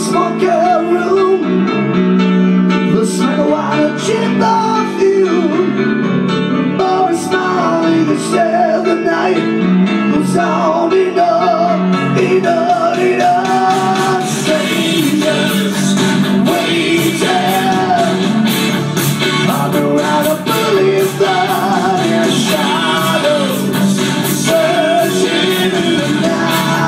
smoky room, the smell of wine and cheap perfume. Or a smile you can share the night goes on enough, enough, enough. Strangers waiting on the round of belief that in shadows searching in the night.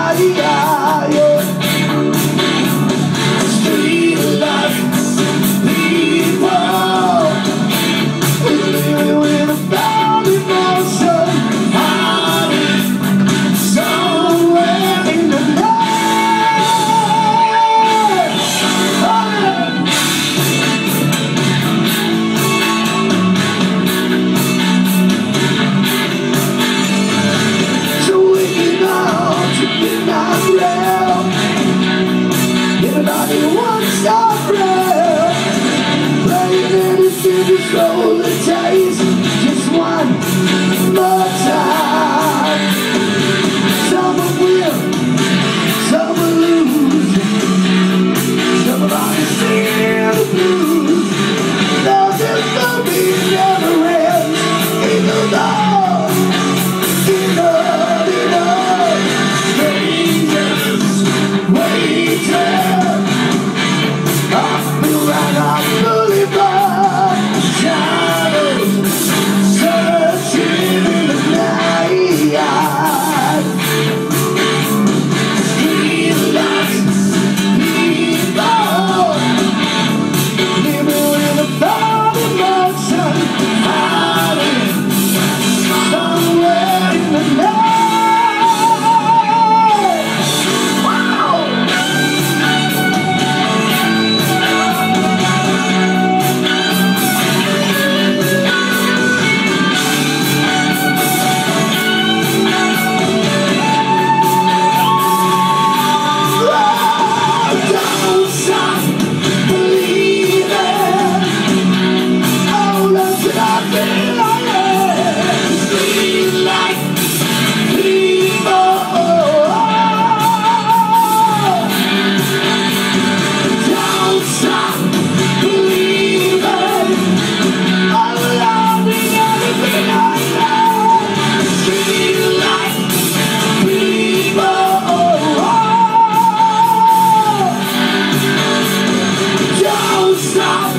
Everybody wants a thrill, playing in the city's roll the dice just one more time. Some will win, some will lose, somebody singing the blues. Now this movie never ends, even though, strangers waiting. Stop!